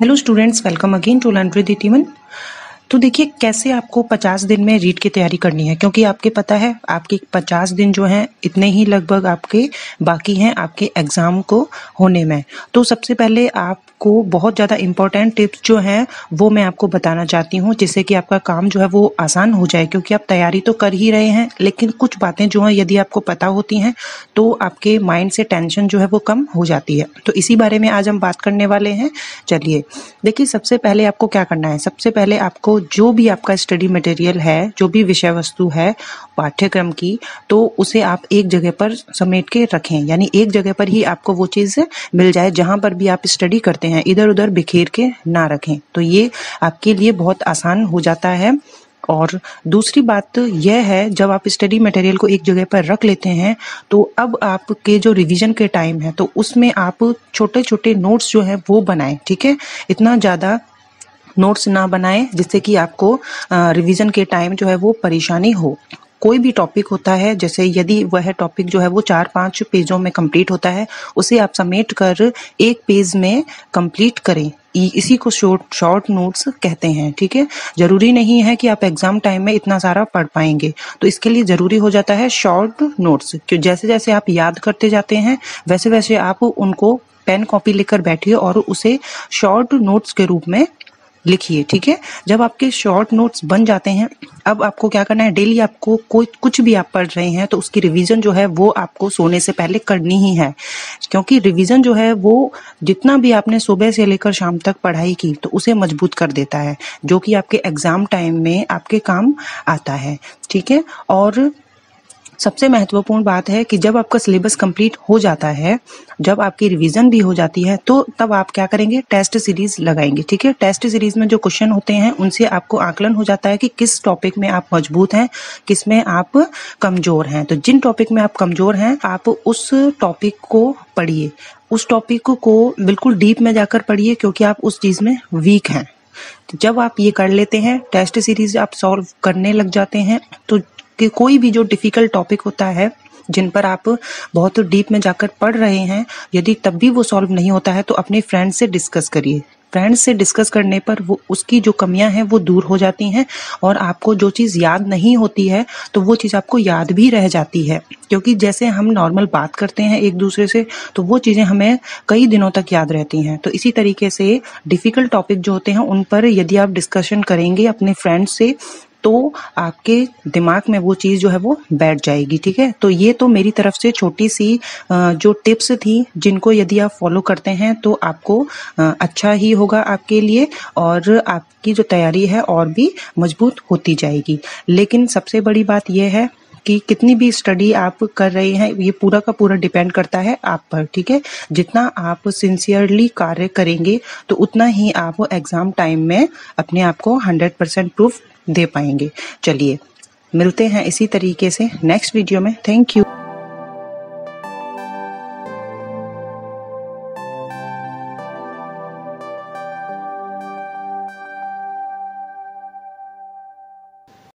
Hello students, welcome again to learn with टीमन। तो देखिए कैसे आपको 50 दिन में रीट की तैयारी करनी है, क्योंकि आपके पता है आपके 50 दिन जो हैं इतने ही लगभग आपके बाकी हैं आपके एग्जाम को होने में। तो सबसे पहले आपको बहुत ज़्यादा इम्पोर्टेंट टिप्स जो हैं वो मैं आपको बताना चाहती हूँ, जिससे कि आपका काम जो है वो आसान हो जाए। क्योंकि आप तैयारी तो कर ही रहे हैं, लेकिन कुछ बातें जो हैं यदि आपको पता होती हैं तो आपके माइंड से टेंशन जो है वो कम हो जाती है। तो इसी बारे में आज हम बात करने वाले हैं। चलिए देखिए, सबसे पहले आपको क्या करना है। सबसे पहले आपको जो भी आपका स्टडी मटेरियल है, जो भी विषय वस्तु है पाठ्यक्रम की, तो उसे आप एक जगह पर समेट के रखें। यानी एक जगह पर ही आपको वो चीज़ मिल जाए जहाँ पर भी आप स्टडी करते हैं, इधर उधर बिखेर के ना रखें। तो ये आपके लिए बहुत आसान हो जाता है। और दूसरी बात यह है, जब आप स्टडी मटेरियल को एक जगह पर रख लेते हैं तो अब आपके जो रिवीजन के टाइम है तो उसमें आप छोटे छोटे नोट्स जो है वो बनाएं। ठीक है, इतना ज़्यादा नोट्स ना बनाएं जिससे कि आपको रिवीजन के टाइम जो है वो परेशानी हो। कोई भी टॉपिक होता है, जैसे यदि वह टॉपिक जो है वो 4-5 पेजों में कंप्लीट होता है, उसे आप समेट कर एक पेज में कंप्लीट करें। इसी को शॉर्ट नोट्स कहते हैं। ठीक है, जरूरी नहीं है कि आप एग्जाम टाइम में इतना सारा पढ़ पाएंगे, तो इसके लिए जरूरी हो जाता है शॉर्ट नोट्स। क्यों, जैसे जैसे आप याद करते जाते हैं वैसे वैसे आप उनको पेन कॉपी लेकर बैठिए और उसे शॉर्ट नोट्स के रूप में लिखिए। ठीक है, जब आपके शॉर्ट नोट्स बन जाते हैं, अब आपको क्या करना है, डेली आपको कोई कुछ भी आप पढ़ रहे हैं तो उसकी रिवीजन जो है वो आपको सोने से पहले करनी ही है। क्योंकि रिवीजन जो है वो जितना भी आपने सुबह से लेकर शाम तक पढ़ाई की तो उसे मजबूत कर देता है, जो कि आपके एग्जाम टाइम में आपके काम आता है। ठीक है, और सबसे महत्वपूर्ण बात है कि जब आपका सिलेबस कंप्लीट हो जाता है, जब आपकी रिवीजन भी हो जाती है, तो तब आप क्या करेंगे, टेस्ट सीरीज लगाएंगे। ठीक है, टेस्ट सीरीज में जो क्वेश्चन होते हैं उनसे आपको आकलन हो जाता है कि किस टॉपिक में आप मजबूत हैं, किस में आप कमजोर हैं। तो जिन टॉपिक में आप कमजोर हैं आप उस टॉपिक को पढ़िए, उस टॉपिक को बिल्कुल डीप में जाकर पढ़िए, क्योंकि आप उस चीज में वीक हैं। तो जब आप ये कर लेते हैं, टेस्ट सीरीज आप सॉल्व करने लग जाते हैं, तो कि कोई भी जो डिफिकल्ट टॉपिक होता है जिन पर आप बहुत डीप में जाकर पढ़ रहे हैं, यदि तब भी वो सॉल्व नहीं होता है तो अपने फ्रेंड से डिस्कस करिए। फ्रेंड्स से डिस्कस करने पर वो उसकी जो कमियां हैं वो दूर हो जाती हैं, और आपको जो चीज़ याद नहीं होती है तो वो चीज़ आपको याद भी रह जाती है। क्योंकि जैसे हम नॉर्मल बात करते हैं एक दूसरे से तो वो चीज़ें हमें कई दिनों तक याद रहती हैं। तो इसी तरीके से डिफ़िकल्ट टॉपिक जो होते हैं उन पर यदि आप डिस्कशन करेंगे अपने फ्रेंड्स से तो आपके दिमाग में वो चीज़ जो है वो बैठ जाएगी। ठीक है, तो ये तो मेरी तरफ से छोटी सी जो टिप्स थी, जिनको यदि आप फॉलो करते हैं तो आपको अच्छा ही होगा आपके लिए, और आपकी जो तैयारी है और भी मजबूत होती जाएगी। लेकिन सबसे बड़ी बात यह है कि कितनी भी स्टडी आप कर रहे हैं, ये पूरा का पूरा डिपेंड करता है आप पर। ठीक है, जितना आप सिंसियरली कार्य करेंगे तो उतना ही आप एग्जाम टाइम में अपने आप को 100% प्रूफ दे पाएंगे। चलिए मिलते हैं इसी तरीके से नेक्स्ट वीडियो में। Thank you.